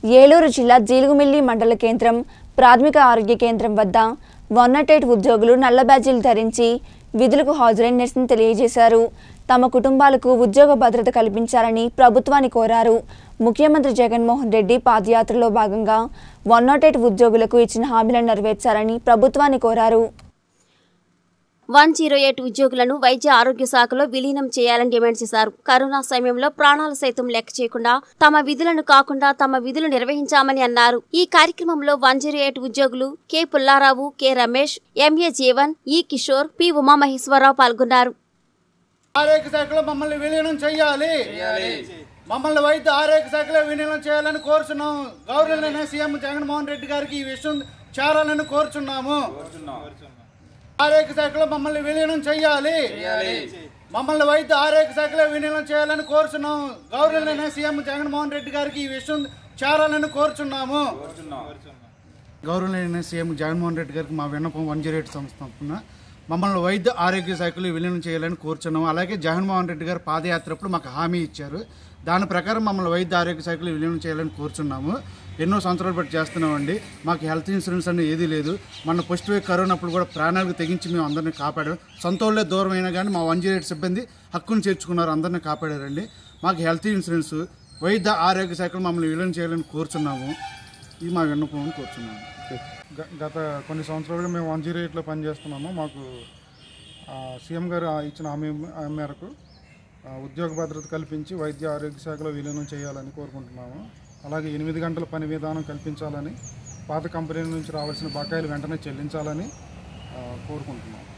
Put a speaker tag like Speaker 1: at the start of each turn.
Speaker 1: ఏలూరు జిల్లా జీలుగుమిల్లి మండల కేంద్రం ప్రాథమిక ఆరోగ్య కేంద్రం వద్ద 108 ఉద్యోగులు నల్ల బ్యాడ్జీలు ధరించి విధులకు హాజరై నిరసన తెలియజేశారు. తమ కుటుంబాలకు ఉద్యోగ భద్రత కల్పించాలని ప్రభుత్వాన్ని కోరారు. ముఖ్యమంత్రి జగన్మోహన్ రెడ్డి పాదయాత్రలో భాగంగా 108 ఉద్యోగులకు ఇచ్చిన హామీలను నెరవేర్చాలని ప్రభుత్వాన్ని కోరారు.
Speaker 2: 108 ఉద్యోగులను వైద్య ఆరోగ్య శాఖలో విలీనం చేయాలని డిమాండ్ చేశారు. కరోనా సమయంలో ప్రాణాలు సైతం లెక్క చేయకుండా తమ విధులను కాకుండా తమ విధులు నిర్వహించామని అన్నారు. ఈ కార్యక్రమంలో 108 ఉద్యోగులు K Pullarao, K Ramesh, M A Jeevan, E Kishore, P Umamaheswararao పాల్గొన్నారు.
Speaker 3: ఆరోగ్య శాఖలో మమ్మల్ని విలీనం చేయాలి, మమ్మల్ని వైద్య ఆరోగ్య శాఖలో విలీనం చేయాలని కోరుచున్నాము. గౌరవనీయ సీఎం జగన్మోహన్ రెడ్డి గారికి ఈ విషయం చేరాలని కోరుచున్నాము. ఆరోగ్య శాఖలో మమ్మల్ని విలీనం చేయాలి, మమ్మల్ని వైద్య ఆరోగ్య శాఖలో విలీనం చేయాలని కోరుచున్నాము. గౌరవనీయ సీఎం జగన్మోహన్ రెడ్డి గారికి ఈ విషయం చేరాలని కోరుచున్నాము. గౌరవనీయ సీఎం జగన్మోహన్ రెడ్డి గారికి మా విన్నపం 108 సంస్థ తరఫున మమ్మల్ని వైద్య ఆరోగ్య శాఖలో విలీనం చేయాలని కోరుచున్నాము. అలాగే జగన్మోహన్ రెడ్డి గారు పాదయాత్రప్పుడు మాకు హామీ ఇచ్చారు. దాని ప్రకారం మమ్మల్ని వైద్య ఆరోగ్య శాఖలో విలీనం చేయాలని కోరుచున్నాము. ఎన్నో సంవత్సరాలు బట్టి చేస్తున్నామండి. మాకు హెల్త్ ఇన్సూరెన్స్ అనేది ఏదీ లేదు. మన ఫస్ట్ వేవ్ కరోనా అప్పుడు కూడా ప్రాణాలకు తెగించి మేము అందరినీ కాపాడాం. సొంతోళ్ళే దూరం అయినా కానీ మా 108 సిబ్బంది హక్కును చేర్చుకున్నారు, అందరినీ కాపాడారండి. మాకు హెల్త్ ఇన్సూరెన్స్ వైద్య ఆరోగ్య శాఖలో మమ్మల్ని విలీనం చేయాలని కోరుచున్నాము. ఇది మా విన్నపం కోరుచున్నాము.
Speaker 4: గత కొన్ని సంవత్సరాలుగా మేము 108లో పనిచేస్తున్నాము. మాకు సీఎం గారు ఇచ్చిన హామీ మేరకు ఉద్యోగ భద్రత కల్పించి వైద్య ఆరోగ్య శాఖలో విలీనం చేయాలని కోరుకుంటున్నాము. అలాగే 8 గంటల పని విధానం కల్పించాలని, పాత కంపెనీల నుంచి రావాల్సిన బకాయిలు వెంటనే చెల్లించాలని కోరుకుంటున్నాము.